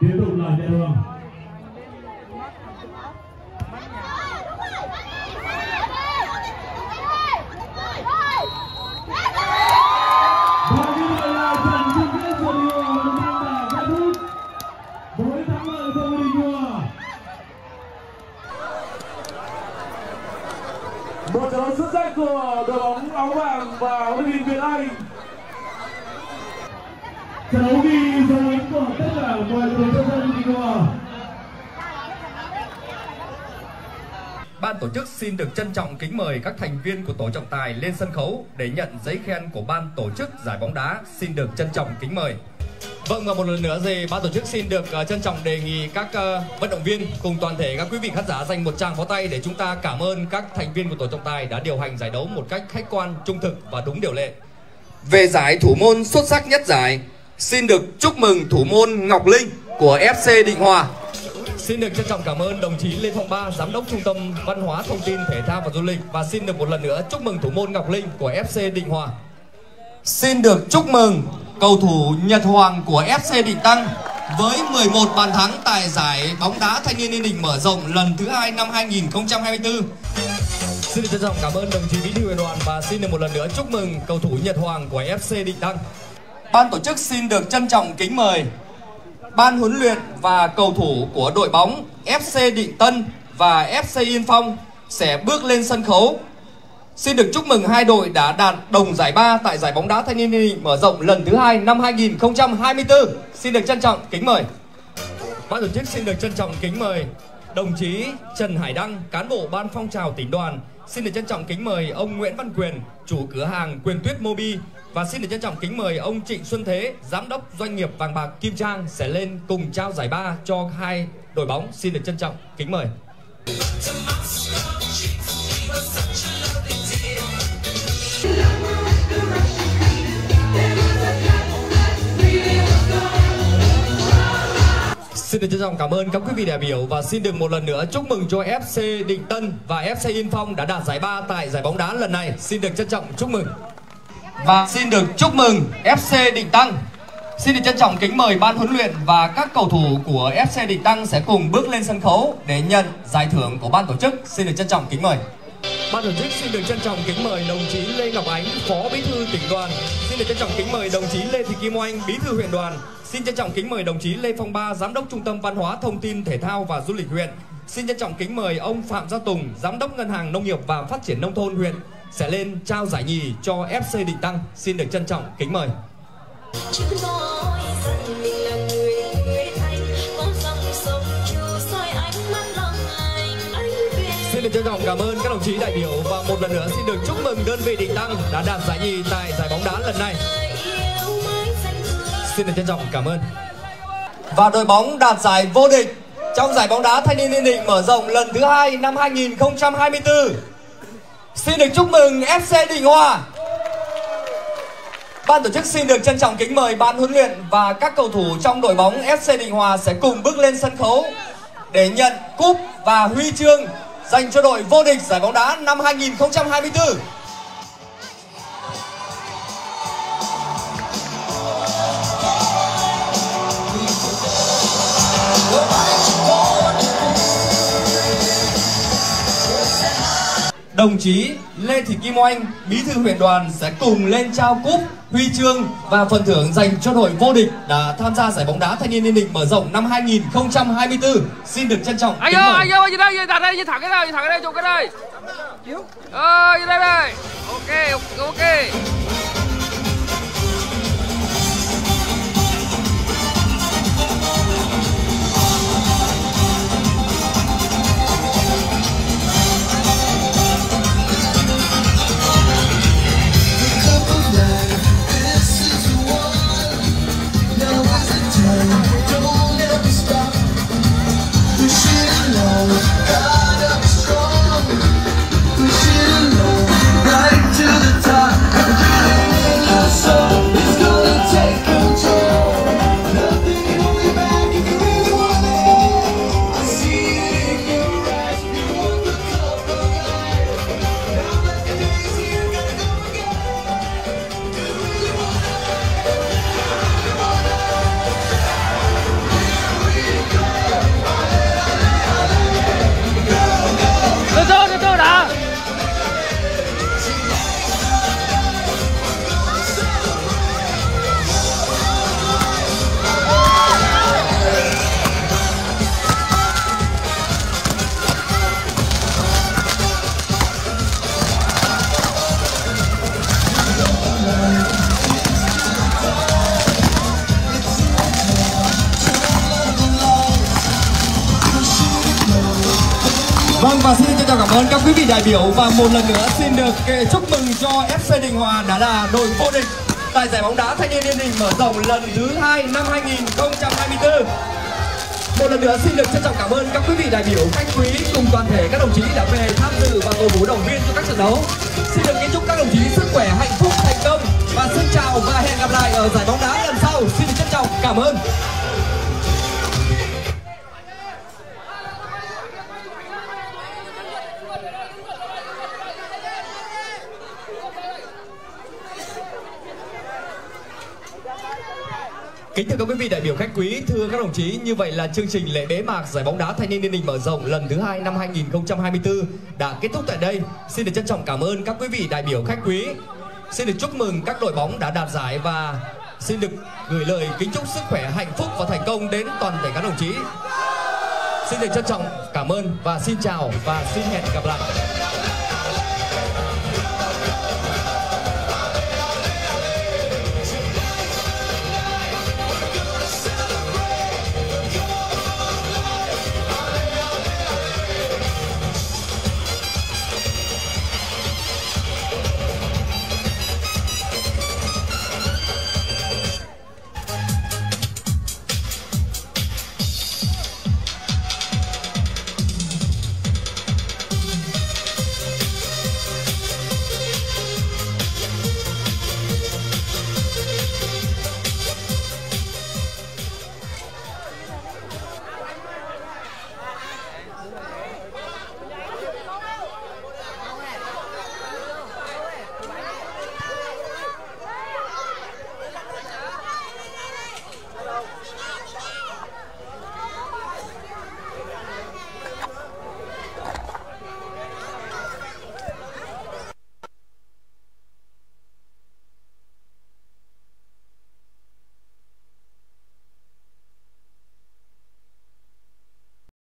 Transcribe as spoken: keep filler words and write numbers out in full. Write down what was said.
Tiếp tục là Nhật Hoàng. Và như vậy là trận chung kết của điều đầu tiên là kết thúc với thắng lợi của Đình Hòa. Một trận đấu xuất sắc của đội bóng áo vàng và huấn luyện viên Việt Anh. Trận đấu ghi dấu ấn của tất cả mọi người dân dân Đình Hòa. Ban tổ chức xin được trân trọng kính mời các thành viên của tổ trọng tài lên sân khấu để nhận giấy khen của ban tổ chức giải bóng đá. Xin được trân trọng kính mời. Vâng, và một lần nữa thì ban tổ chức xin được uh, trân trọng đề nghị các uh, vận động viên cùng toàn thể các quý vị khán giả dành một tràng pháo tay để chúng ta cảm ơn các thành viên của tổ trọng tài đã điều hành giải đấu một cách khách quan, trung thực và đúng điều lệ. Về giải thủ môn xuất sắc nhất giải, xin được chúc mừng thủ môn Ngọc Linh của ép xê Định Hòa. Xin được trân trọng cảm ơn đồng chí Lê Phong Ba, Giám đốc Trung tâm Văn hóa Thông tin Thể thao và Du lịch. Và xin được một lần nữa chúc mừng thủ môn Ngọc Linh của ép xê Định Hòa. Xin được chúc mừng cầu thủ Nhật Hoàng của ép xê Định Tăng với mười một bàn thắng tại giải bóng đá Thanh niên Yên Định mở rộng lần thứ hai năm hai nghìn không trăm hai mươi tư. Xin được trân trọng cảm ơn đồng chí Bí thư Huyện đoàn và xin được một lần nữa chúc mừng cầu thủ Nhật Hoàng của ép xê Định Tăng. Ban tổ chức xin được trân trọng kính mời ban huấn luyện và cầu thủ của đội bóng ép xê Định Tân và ép xê Yên Phong sẽ bước lên sân khấu. Xin được chúc mừng hai đội đã đạt đồng giải ba tại giải bóng đá Thanh niên Yên Định mở rộng lần thứ hai năm hai nghìn không trăm hai mươi tư. Xin được trân trọng kính mời. Ban tổ chức xin được trân trọng kính mời đồng chí Trần Hải Đăng, cán bộ ban phong trào tỉnh đoàn. Xin được trân trọng kính mời ông Nguyễn Văn Quyền, chủ cửa hàng Quyền Tuyết Mobi. Và xin được trân trọng kính mời ông Trịnh Xuân Thế, giám đốc doanh nghiệp vàng bạc Kim Trang sẽ lên cùng trao giải ba cho hai đội bóng. Xin được trân trọng kính mời. Xin được trân trọng cảm ơn các quý vị đại biểu và xin được một lần nữa chúc mừng cho ép xê Định Tân và ép xê Yên Phong đã đạt giải ba tại giải bóng đá lần này. Xin được trân trọng chúc mừng. Và xin được chúc mừng ép xê Định Tăng. Xin được trân trọng kính mời ban huấn luyện và các cầu thủ của ép xê Định Tăng sẽ cùng bước lên sân khấu để nhận giải thưởng của ban tổ chức. Xin được trân trọng kính mời. Ban tổ chức xin được trân trọng kính mời đồng chí Lê Ngọc Ánh, Phó Bí thư tỉnh đoàn. Xin được trân trọng kính mời đồng chí Lê Thị Kim Oanh, Bí thư huyện đoàn. Xin trân trọng kính mời đồng chí Lê Phong Ba, Giám đốc Trung tâm Văn hóa Thông tin Thể thao và Du lịch huyện. Xin trân trọng kính mời ông Phạm Gia Tùng, Giám đốc Ngân hàng Nông nghiệp và Phát triển Nông thôn huyện sẽ lên trao giải nhì cho ép xê Định Tăng. Xin được trân trọng kính mời. Xin được trân trọng cảm ơn các đồng chí đại biểu và một lần nữa xin được chúc mừng đơn vị Định Tăng đã đạt giải nhì tại giải bóng đá lần này. Xin được trân trọng cảm ơn. Và đội bóng đạt giải vô địch trong giải bóng đá Thanh niên Yên Định mở rộng lần thứ hai năm hai nghìn không trăm hai mươi tư. Xin được chúc mừng ép xê Định Hòa. Ban tổ chức xin được trân trọng kính mời ban huấn luyện và các cầu thủ trong đội bóng ép xê Định Hòa sẽ cùng bước lên sân khấu để nhận cúp và huy chương dành cho đội vô địch giải bóng đá năm hai nghìn không trăm hai mươi tư. Đồng chí Lê Thị Kim Oanh, Bí thư huyện đoàn sẽ cùng lên trao cúp, huy chương và phần thưởng dành cho đội vô địch đã tham gia giải bóng đá Thanh niên Yên Định mở rộng năm hai nghìn không trăm hai mươi tư. Xin được trân trọng anh ơi, anh ơi, như đây, như thẳng đây, như thẳng cái đây, như thẳng cái đây, chụp cái đây. Ờ, như đây đây. Ok, ok. Right to the top. Vâng, và xin trân trọng cảm ơn các quý vị đại biểu, và một lần nữa xin được chúc mừng cho ép xê Đình Hòa đã là đội vô địch tại giải bóng đá thanh niên Yên Định mở rộng lần thứ hai năm hai nghìn không trăm hai mươi tư. Một lần nữa xin được trân trọng cảm ơn các quý vị đại biểu, khách quý cùng toàn thể các đồng chí đã về tham dự và cổ vũ động viên cho các trận đấu. Xin được kính chúc các đồng chí sức khỏe, hạnh phúc, thành công, và xin chào và hẹn gặp lại ở giải bóng đá lần sau. Xin được trân trọng cảm ơn. Kính thưa các quý vị đại biểu, khách quý, thưa các đồng chí, như vậy là chương trình lễ bế mạc giải bóng đá thanh niên Yên Định mở rộng lần thứ hai năm hai nghìn không trăm hai mươi tư đã kết thúc tại đây. Xin được trân trọng cảm ơn các quý vị đại biểu, khách quý. Xin được chúc mừng các đội bóng đã đạt giải, và xin được gửi lời kính chúc sức khỏe, hạnh phúc và thành công đến toàn thể các đồng chí. Xin được trân trọng cảm ơn và xin chào và xin hẹn gặp lại.